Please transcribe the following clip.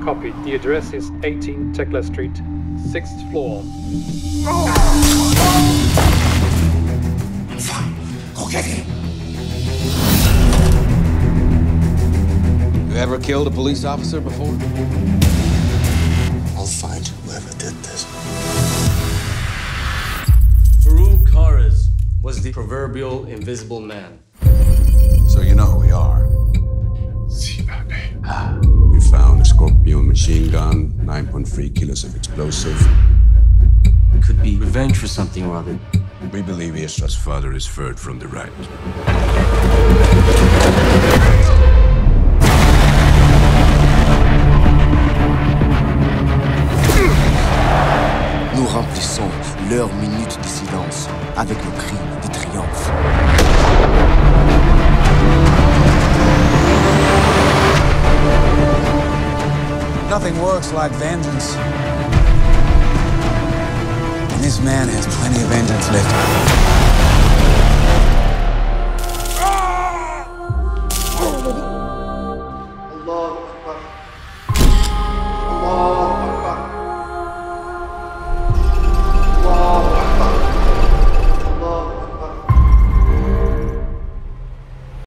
Copy. The address is 18 Tekla Street, 6th floor. Fine. Go get him. You ever killed a police officer before? I'll find whoever did this. Was the proverbial invisible man. So you know who we are. We found a Scorpion machine gun, 9.3 kilos of explosive. Could be revenge for something or other. We believe Estra's father is third from the right. Nous remplissons leur minute de silence avec le cri de triomphe. Nothing works like vengeance. And this man has plenty of vengeance left.